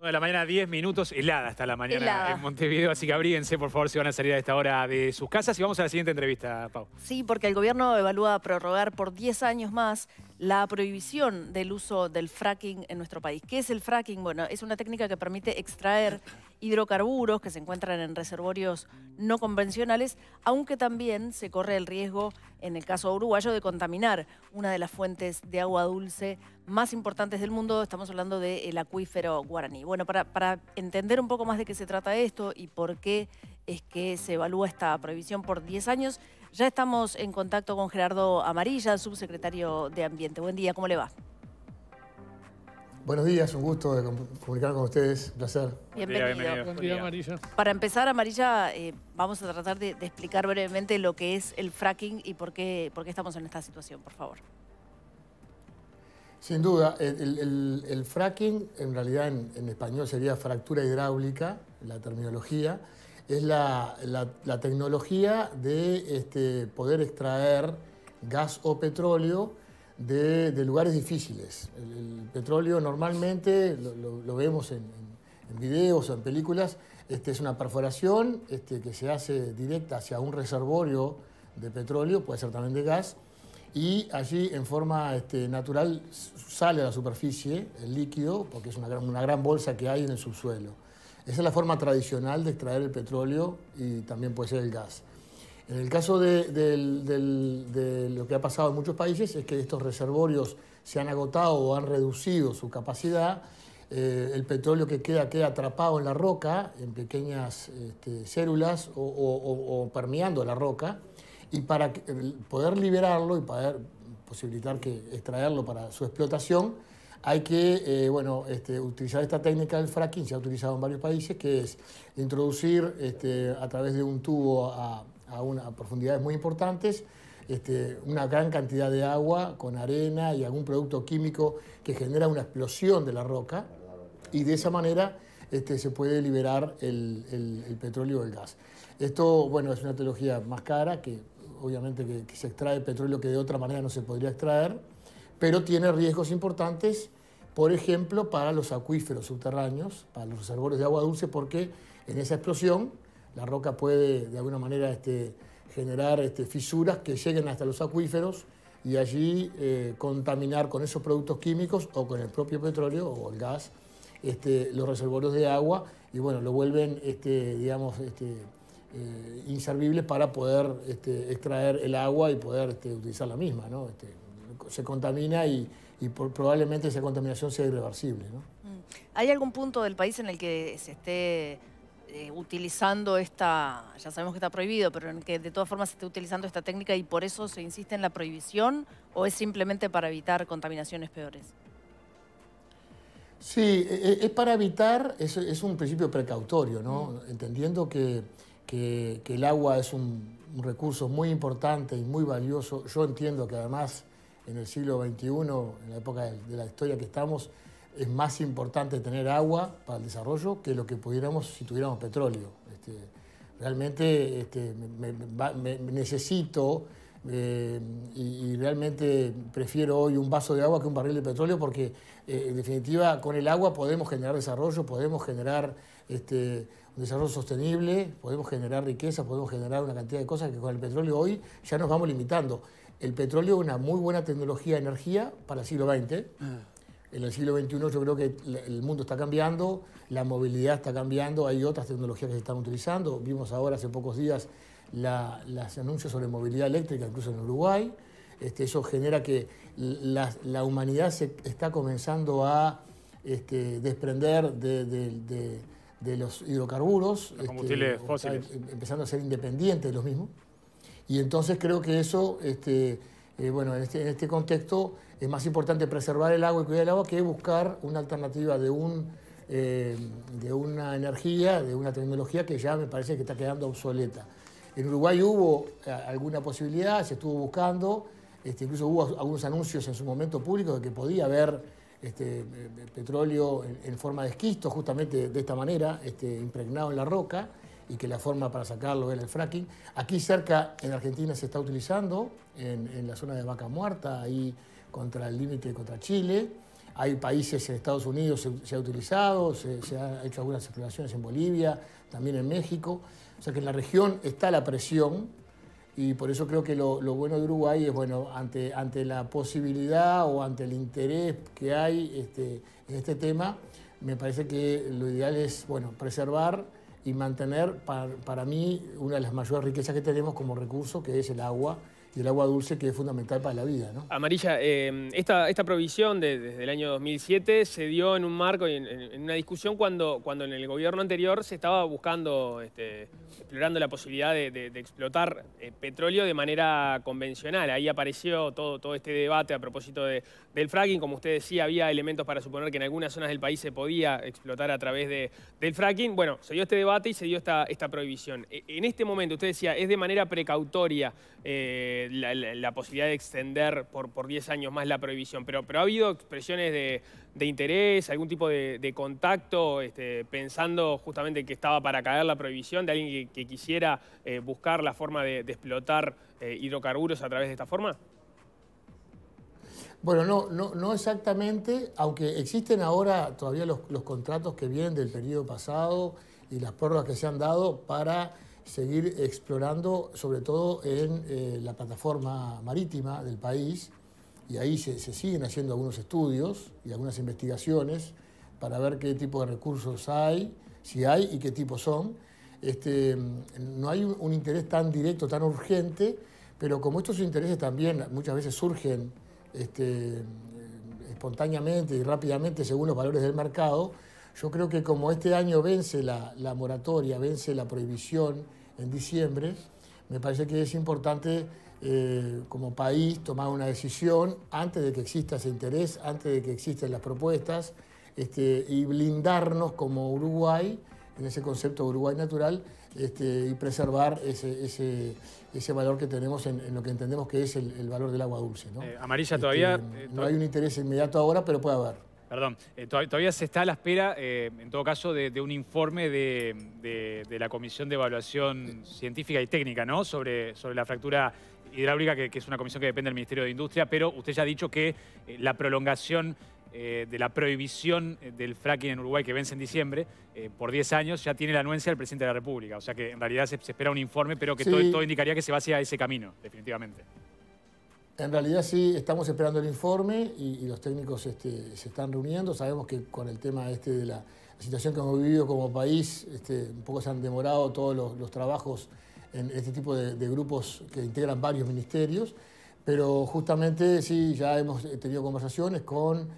De la mañana, 10 minutos, helada hasta la mañana Helada. en Montevideo, así que abríguense, por favor, si van a salir a esta hora de sus casas. Y vamos a la siguiente entrevista, Pau. Sí, porque el gobierno evalúa prorrogar por 10 años más la prohibición del uso del fracking en nuestro país. ¿Qué es el fracking? Bueno, es una técnica que permite extraer hidrocarburos que se encuentran en reservorios no convencionales, aunque también se corre el riesgo, en el caso uruguayo, de contaminar una de las fuentes de agua dulce más importantes del mundo. Estamos hablando del acuífero Guaraní. Bueno, para entender un poco más de qué se trata esto y por qué es que se evalúa esta prohibición por 10 años, ya estamos en contacto con Gerardo Amarilla, subsecretario de Ambiente. Buen día, ¿cómo le va? Buenos días, un gusto de comunicar con ustedes, un placer. Bienvenido. Buen día, Amarilla. Para empezar, Amarilla, vamos a tratar de explicar brevemente lo que es el fracking y por qué estamos en esta situación, por favor. Sin duda, el fracking, en realidad en español sería fractura hidráulica, la terminología, es la tecnología de poder extraer gas o petróleo de lugares difíciles. El petróleo normalmente, lo vemos en videos o en películas, es una perforación que se hace directa hacia un reservorio de petróleo, puede ser también de gas, y allí en forma natural sale a la superficie el líquido, porque es una gran bolsa que hay en el subsuelo. Esa es la forma tradicional de extraer el petróleo y también puede ser el gas. En el caso de lo que ha pasado en muchos países es que estos reservorios se han agotado o han reducido su capacidad. El petróleo que queda atrapado en la roca, en pequeñas células o permeando la roca. Y para poder liberarlo y poder posibilitar extraerlo para su explotación, hay que utilizar esta técnica del fracking, se ha utilizado en varios países, que es introducir a través de un tubo a profundidades muy importantes una gran cantidad de agua con arena y algún producto químico que genera una explosión de la roca, y de esa manera se puede liberar el petróleo o el gas. Esto, bueno, es una tecnología más cara, que obviamente que se extrae petróleo que de otra manera no se podría extraer, pero tiene riesgos importantes, por ejemplo, para los acuíferos subterráneos, para los reservorios de agua dulce, porque en esa explosión la roca puede de alguna manera generar fisuras que lleguen hasta los acuíferos y allí contaminar con esos productos químicos o con el propio petróleo o el gas los reservorios de agua, y bueno, lo vuelven inservibles para poder extraer el agua y poder utilizar la misma, ¿no? Se contamina y probablemente esa contaminación sea irreversible, ¿no? ¿Hay algún punto del país en el que se esté utilizando ya sabemos que está prohibido, pero en que de todas formas se esté utilizando esta técnica y por eso se insiste en la prohibición, o es simplemente para evitar contaminaciones peores? Sí, es para evitar, es un principio precautorio, ¿no? Entendiendo que el agua es un recurso muy importante y muy valioso. Yo entiendo que además en el siglo XXI, en la época de la historia que estamos, es más importante tener agua para el desarrollo que lo que pudiéramos si tuviéramos petróleo. Realmente necesito y realmente prefiero hoy un vaso de agua que un barril de petróleo, porque en definitiva con el agua podemos generar desarrollo, podemos generar un desarrollo sostenible, podemos generar riqueza, podemos generar una cantidad de cosas que con el petróleo hoy ya nos vamos limitando. El petróleo es una muy buena tecnología de energía para el siglo XX. En el siglo XXI yo creo que el mundo está cambiando, la movilidad está cambiando, hay otras tecnologías que se están utilizando. Vimos ahora hace pocos días los anuncios sobre movilidad eléctrica, incluso en Uruguay. Eso genera que la humanidad se está comenzando a desprender de los hidrocarburos, Los combustibles fósiles. empezando a ser independiente de los mismos. Y entonces creo que eso, en este contexto, es más importante preservar el agua y cuidar el agua que buscar una alternativa de una energía, de una tecnología que ya me parece que está quedando obsoleta. En Uruguay hubo alguna posibilidad, se estuvo buscando, incluso hubo algunos anuncios en su momento públicos de que podía haber petróleo en forma de esquisto, justamente de esta manera, impregnado en la roca, y que la forma para sacarlo era el fracking. Aquí cerca, en Argentina, se está utilizando, en la zona de Vaca Muerta, ahí contra el límite contra Chile. hay países en Estados Unidos se ha utilizado, se han hecho algunas exploraciones en Bolivia, también en México. O sea que en la región está la presión y por eso creo que lo bueno de Uruguay es, bueno, ante la posibilidad o ante el interés que hay en este tema, me parece que lo ideal es, bueno, preservar y mantener, para mí, una de las mayores riquezas que tenemos como recurso, que es el agua, y el agua dulce, que es fundamental para la vida, ¿no? Amarilla, esta provisión desde el año 2007 se dio en un marco y en una discusión cuando en el gobierno anterior se estaba buscando, explorando la posibilidad de explotar petróleo de manera convencional. Ahí apareció todo este debate a propósito del fracking. Como usted decía, había elementos para suponer que en algunas zonas del país se podía explotar a través del fracking. Bueno, se dio este debate y se dio esta prohibición. En este momento, usted decía, es de manera precautoria la posibilidad de extender por 10 años más la prohibición, pero ha habido expresiones de interés, algún tipo de contacto, pensando justamente que estaba para caer la prohibición, de alguien que quisiera buscar la forma de explotar hidrocarburos a través de esta forma. Bueno, no exactamente, aunque existen ahora todavía los contratos que vienen del periodo pasado y las prórrogas que se han dado para seguir explorando, sobre todo en la plataforma marítima del país, y ahí se siguen haciendo algunos estudios y algunas investigaciones para ver qué tipo de recursos hay, si hay y qué tipos son. No hay un interés tan directo, tan urgente, pero como estos intereses también muchas veces surgen espontáneamente y rápidamente según los valores del mercado, yo creo que como este año vence la moratoria, vence la prohibición en diciembre, me parece que es importante como país tomar una decisión antes de que exista ese interés, antes de que existan las propuestas, y blindarnos como Uruguay, en ese concepto de Uruguay natural, y preservar ese valor que tenemos en lo que entendemos que es el valor del agua dulce, ¿no? Amarilla, todavía... no hay un interés inmediato ahora, pero puede haber. Perdón, todavía se está a la espera, en todo caso, de un informe de la Comisión de Evaluación Científica y Técnica, ¿no? Sobre la fractura hidráulica, que es una comisión que depende del Ministerio de Industria, pero usted ya ha dicho que la prolongación de la prohibición del fracking en Uruguay, que vence en diciembre, por 10 años, ya tiene la anuencia del Presidente de la República. O sea que en realidad se espera un informe, pero que sí, todo indicaría que se va hacia ese camino, definitivamente. En realidad sí, estamos esperando el informe y los técnicos se están reuniendo. Sabemos que con el tema de la situación que hemos vivido como país, un poco se han demorado todos los trabajos en este tipo de grupos que integran varios ministerios, pero justamente sí, ya hemos tenido conversaciones con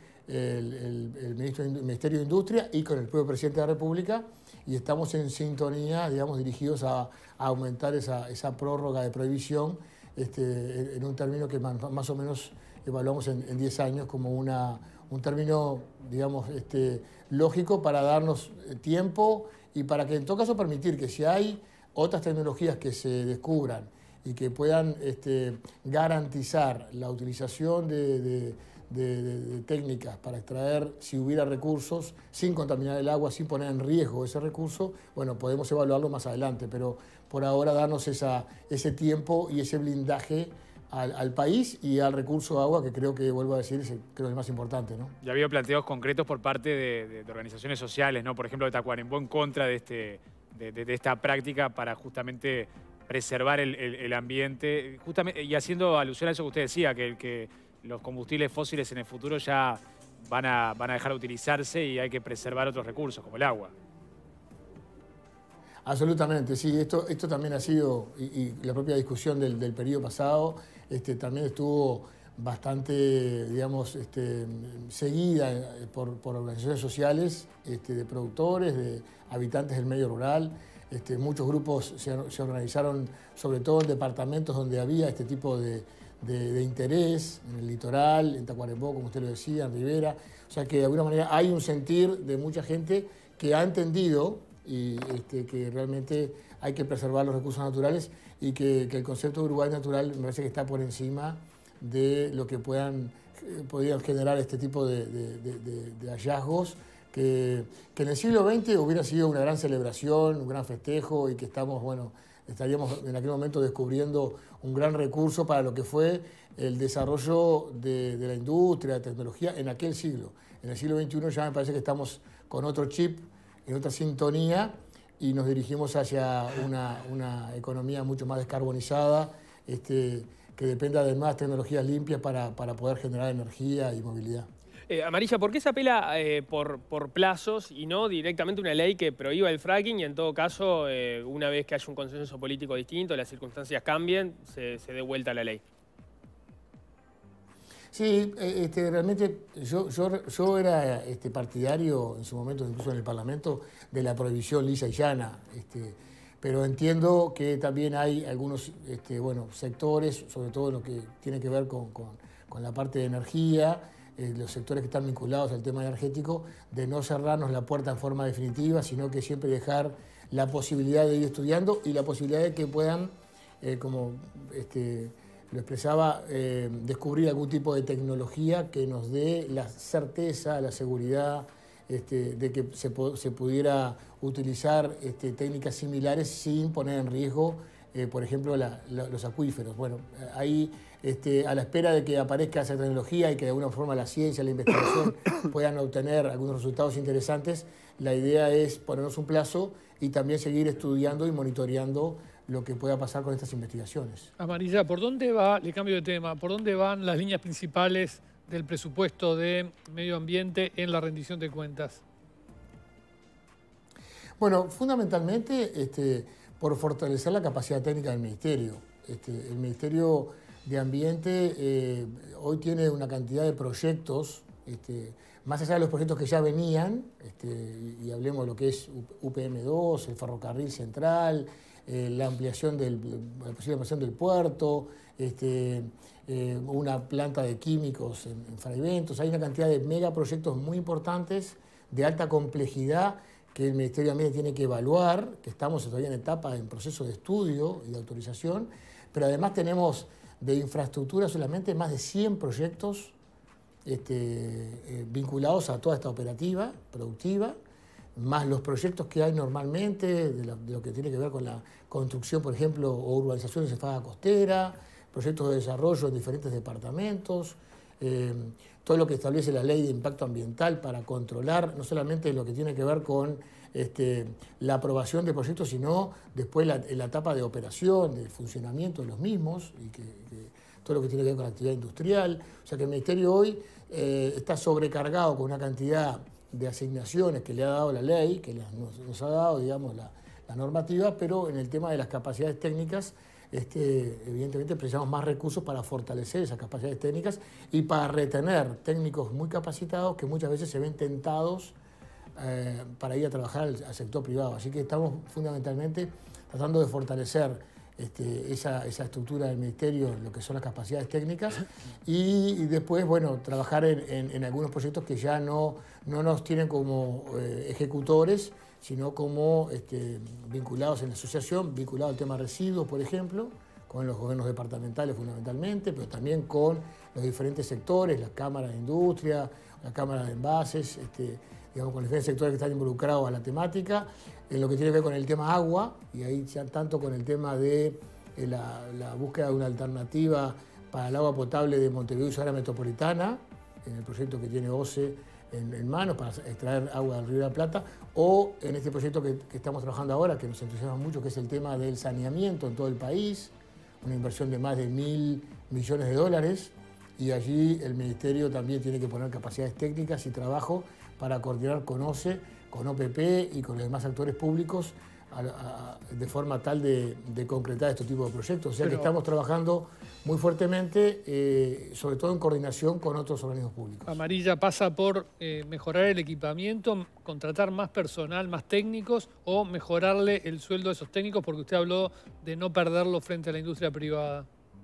el Ministerio de Industria y con el propio Presidente de la República y estamos en sintonía, digamos, dirigidos a aumentar esa prórroga de prohibición en un término que más o menos evaluamos en 10 años como un término, digamos, lógico para darnos tiempo y para que en todo caso permitir que si hay otras tecnologías que se descubran y que puedan garantizar la utilización de técnicas para extraer, si hubiera recursos, sin contaminar el agua, sin poner en riesgo ese recurso, bueno, podemos evaluarlo más adelante, pero por ahora darnos ese tiempo y ese blindaje al país y al recurso de agua, que creo que, vuelvo a decir, creo que es el más importante, ¿no? Ya había planteos concretos por parte de organizaciones sociales, ¿no? Por ejemplo, de Tacuarembó en contra de esta práctica para justamente preservar el ambiente, justamente, y haciendo alusión a eso que usted decía, que los combustibles fósiles en el futuro ya van a dejar de utilizarse y hay que preservar otros recursos, como el agua. Absolutamente, sí. Esto también ha sido, y la propia discusión del periodo pasado, también estuvo bastante, digamos, seguida por organizaciones sociales, de productores, de habitantes del medio rural. Muchos grupos se organizaron, sobre todo en departamentos donde había este tipo de interés, en el litoral, en Tacuarembó, como usted lo decía, en Rivera. O sea que de alguna manera hay un sentir de mucha gente que ha entendido y que realmente hay que preservar los recursos naturales y que el concepto de Uruguay natural me parece que está por encima de lo que podían generar este tipo de hallazgos que en el siglo XX hubiera sido una gran celebración, un gran festejo y que estaríamos en aquel momento descubriendo un gran recurso para lo que fue el desarrollo de la industria, de la tecnología en aquel siglo. En el siglo XXI ya me parece que estamos con otro chip, en otra sintonía, y nos dirigimos hacia una economía mucho más descarbonizada, que dependa de nuevas tecnologías limpias para poder generar energía y movilidad. Amarilla, ¿por qué se apela por plazos y no directamente una ley que prohíba el fracking y en todo caso, una vez que haya un consenso político distinto, las circunstancias cambien, se dé vuelta a la ley? Sí, realmente yo era partidario en su momento, incluso en el Parlamento, de la prohibición lisa y llana, pero entiendo que también hay algunos sectores, sobre todo lo que tiene que ver con la parte de energía, los sectores que están vinculados al tema energético, de no cerrarnos la puerta en forma definitiva, sino que siempre dejar la posibilidad de ir estudiando y la posibilidad de que puedan, como lo expresaba, descubrir algún tipo de tecnología que nos dé la certeza, la seguridad de que se pudiera utilizar técnicas similares sin poner en riesgo, por ejemplo, los acuíferos. Bueno, ahí a la espera de que aparezca esa tecnología y que de alguna forma la ciencia, la investigación puedan obtener algunos resultados interesantes, la idea es ponernos un plazo y también seguir estudiando y monitoreando lo que pueda pasar con estas investigaciones. Amarilla, ¿por dónde va, le cambio de tema, por dónde van las líneas principales del presupuesto de medio ambiente en la rendición de cuentas? Bueno, fundamentalmente por fortalecer la capacidad técnica del Ministerio. El Ministerio de Ambiente hoy tiene una cantidad de proyectos, más allá de los proyectos que ya venían, y hablemos de lo que es UPM2, el ferrocarril central, la ampliación la posible ampliación del puerto, una planta de químicos en Fray Bentos. Hay una cantidad de megaproyectos muy importantes, de alta complejidad, que el Ministerio de Ambiente tiene que evaluar, que estamos todavía en etapa, en proceso de estudio y de autorización, pero además tenemos de infraestructura solamente más de 100 proyectos vinculados a toda esta operativa productiva, más los proyectos que hay normalmente, de lo que tiene que ver con la construcción, por ejemplo, o urbanización de cefada costera, proyectos de desarrollo en diferentes departamentos, todo lo que establece la ley de impacto ambiental para controlar no solamente lo que tiene que ver con la aprobación de proyectos, sino después la etapa de operación, de funcionamiento de los mismos, y todo lo que tiene que ver con la actividad industrial. O sea que el Ministerio hoy está sobrecargado con una cantidad de asignaciones que le ha dado la ley, que nos ha dado, digamos, la normativa, pero en el tema de las capacidades técnicas, evidentemente precisamos más recursos para fortalecer esas capacidades técnicas y para retener técnicos muy capacitados que muchas veces se ven tentados para ir a trabajar al sector privado. Así que estamos fundamentalmente tratando de fortalecer esa estructura del Ministerio en lo que son las capacidades técnicas y después, bueno, trabajar en algunos proyectos que ya no nos tienen como ejecutores, sino como vinculados en la asociación, vinculados al tema residuos, por ejemplo, con los gobiernos departamentales fundamentalmente, pero también con los diferentes sectores, la Cámara de Industria, la Cámara de Envases, digamos, con los diferentes sectores que están involucrados a la temática, en lo que tiene que ver con el tema agua, y ahí ya tanto con el tema de la búsqueda de una alternativa para el agua potable de Montevideo y su área metropolitana, en el proyecto que tiene OCE en manos para extraer agua del Río de la Plata, o en este proyecto que estamos trabajando ahora, que nos entusiasma mucho, que es el tema del saneamiento en todo el país, una inversión de más de 1.000 millones de dólares, y allí el Ministerio también tiene que poner capacidades técnicas y trabajo para coordinar con OCE, con OPP y con los demás actores públicos de forma tal de concretar este tipo de proyectos. O sea que estamos trabajando muy fuertemente, sobre todo en coordinación con otros organismos públicos. Amarilla pasa por mejorar el equipamiento, contratar más personal, más técnicos, o mejorarle el sueldo a esos técnicos, porque usted habló de no perderlo frente a la industria privada.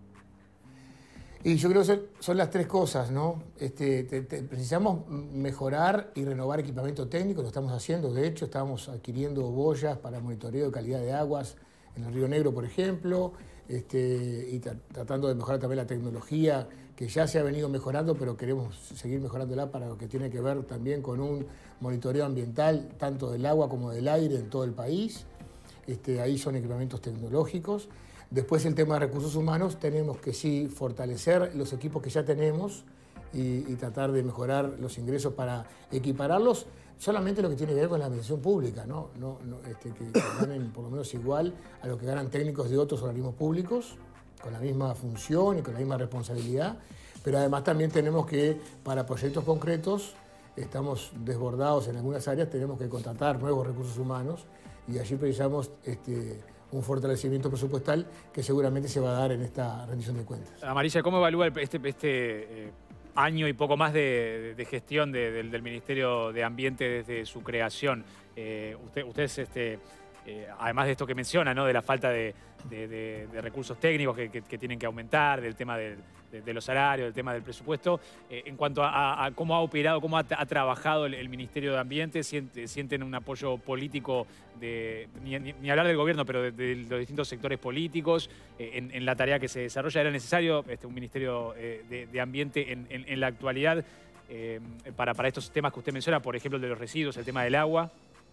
Y yo creo que son las tres cosas, ¿no? Precisamos mejorar y renovar equipamiento técnico, lo estamos haciendo. De hecho, estamos adquiriendo boyas para monitoreo de calidad de aguas en el Río Negro, por ejemplo, y tratando de mejorar también la tecnología, que ya se ha venido mejorando, pero queremos seguir mejorándola para lo que tiene que ver también con un monitoreo ambiental, tanto del agua como del aire en todo el país. Ahí son equipamientos tecnológicos. Después el tema de recursos humanos, tenemos que sí fortalecer los equipos que ya tenemos y tratar de mejorar los ingresos para equipararlos solamente lo que tiene que ver con la administración pública, ¿no? Que ganen por lo menos igual a lo que ganan técnicos de otros organismos públicos, con la misma función y con la misma responsabilidad, pero además también tenemos que, para proyectos concretos, estamos desbordados en algunas áreas, tenemos que contratar nuevos recursos humanos y allí precisamos un fortalecimiento presupuestal que seguramente se va a dar en esta rendición de cuentas. Amarilla, ¿cómo evalúa este año y poco más de gestión del Ministerio de Ambiente desde su creación? Ustedes, además de esto que menciona, ¿no? De la falta de recursos técnicos que tienen que aumentar, del tema de los salarios, del tema del presupuesto, en cuanto a cómo ha operado, cómo ha trabajado el Ministerio de Ambiente, ¿sienten un apoyo político, ni hablar del gobierno, pero de los distintos sectores políticos en la tarea que se desarrolla? ¿Era necesario un Ministerio de Ambiente en la actualidad para estos temas que usted menciona, por ejemplo, el de los residuos, el tema del agua?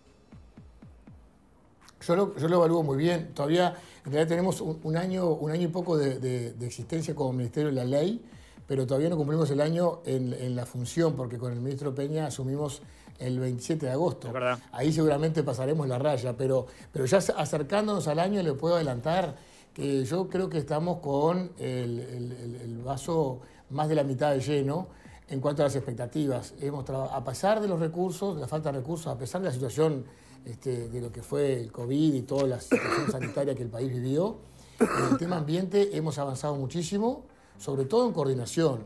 Yo lo evalúo muy bien. Todavía, en realidad, tenemos un año y poco de existencia como Ministerio de la Ley, pero todavía no cumplimos el año en la función, porque con el ministro Peña asumimos el 27 de agosto. Es verdad. Ahí seguramente pasaremos la raya, pero ya acercándonos al año le puedo adelantar que yo creo que estamos con el vaso más de la mitad de lleno en cuanto a las expectativas. A pesar de los recursos, de la falta de recursos, a pesar de la situación de lo que fue el COVID y toda la situación sanitaria que el país vivió, en el tema ambiente hemos avanzado muchísimo, sobre todo en coordinación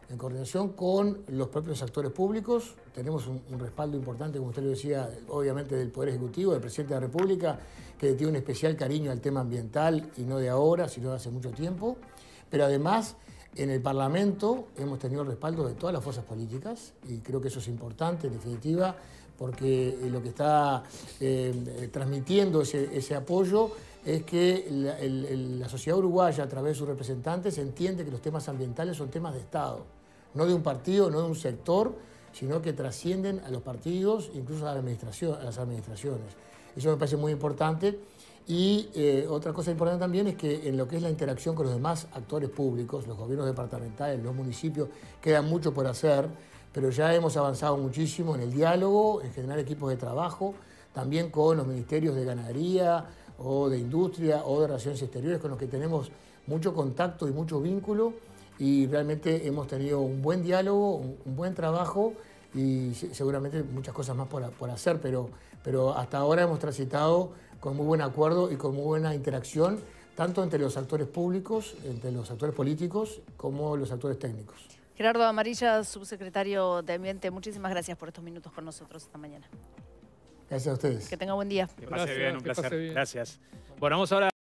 con los propios actores públicos. Tenemos un respaldo importante, como usted lo decía, obviamente del Poder Ejecutivo, del Presidente de la República, que tiene un especial cariño al tema ambiental, y no de ahora, sino de hace mucho tiempo. Pero además, en el Parlamento hemos tenido el respaldo de todas las fuerzas políticas, y creo que eso es importante, en definitiva, porque lo que está transmitiendo ese apoyo es que la sociedad uruguaya, a través de sus representantes, entiende que los temas ambientales son temas de Estado, no de un partido, no de un sector, sino que trascienden a los partidos, incluso a las administraciones. Eso me parece muy importante. Y otra cosa importante también es que en lo que es la interacción con los demás actores públicos, los gobiernos departamentales, los municipios, queda mucho por hacer, pero ya hemos avanzado muchísimo en el diálogo, en generar equipos de trabajo, también con los ministerios de Ganadería o de Industria o de Relaciones Exteriores, con los que tenemos mucho contacto y mucho vínculo, y realmente hemos tenido un buen diálogo, un buen trabajo y seguramente muchas cosas más por hacer, pero hasta ahora hemos transitado con muy buen acuerdo y con muy buena interacción, tanto entre los actores públicos, entre los actores políticos, como los actores técnicos. Gerardo Amarilla, subsecretario de Ambiente, muchísimas gracias por estos minutos con nosotros esta mañana. Gracias a ustedes. Que tenga buen día. Que pase Gracias, bien, un que pase placer. bien. Gracias. Bueno, vamos ahora